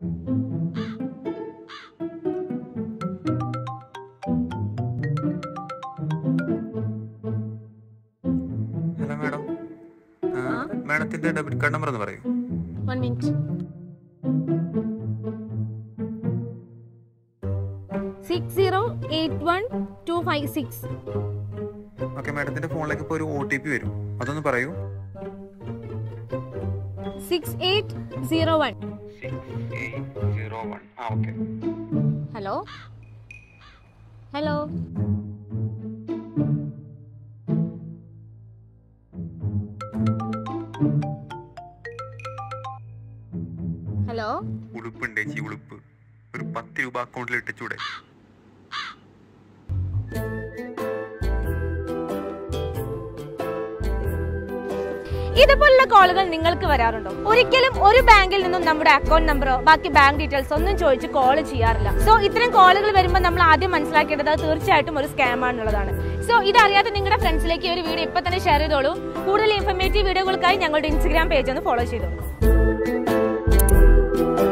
Hello madam, മാഡത്തിന്റെ debit card number ഒന്ന് പറയൂ. 1 minute. 6081256. ഓക്കെ, മാഡത്തിന്റെ ഫോണിലേക്ക് ഇപ്പോൾ ഒരു OTP വരും, അതൊന്ന് പറയൂ. 6801. 6801. ഓക്കെ. Hello hello hello. ഉളുപ്പുണ്ട് ചേച്ചി, ഉളുപ്പ്. ഒരു 10 രൂപ അക്കൗണ്ടിൽ ഇട്ടിച്ചൂടെ? ഇതുപോലുള്ള കോളുകൾ നിങ്ങൾക്ക് വരാറുണ്ടോ? ഒരിക്കലും ഒരു ബാങ്കിൽ നിന്നും നമ്മുടെ അക്കൗണ്ട് നമ്പറോ ബാക്കി ബാങ്ക് ഡീറ്റെയിൽസ് ഒന്നും ചോദിച്ച് കോൾ ചെയ്യാറില്ല. സോ ഇത്തരം കോളുകൾ വരുമ്പോൾ നമ്മൾ ആദ്യം മനസ്സിലാക്കേണ്ടത് തീർച്ചയായിട്ടും ഒരു സ്കാം ആണെന്നുള്ളതാണ്. സോ ഇതറിയാതെ നിങ്ങളുടെ ഫ്രണ്ട്സിലേക്ക് ഒരു വീഡിയോ ഇപ്പൊ തന്നെ ഷെയർ ചെയ്തോളൂ. കൂടുതൽ ഇൻഫർമേറ്റീവ് വീഡിയോകൾക്കായി ഞങ്ങളുടെ ഇൻസ്റ്റാഗ്രാം പേജ് ഒന്ന് ഫോളോ ചെയ്തോളൂ.